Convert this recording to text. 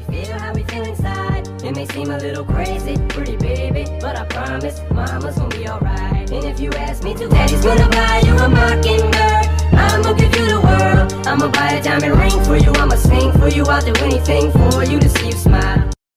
feel how we feel inside. It may seem a little crazy, pretty baby, but I promise mama's gonna be alright. And if you ask me to, daddy's gonna buy you a mockingbird. I'ma give you the world. I'ma buy a diamond ring for you. I'ma sing for you. I'll do anything for you to see you smile.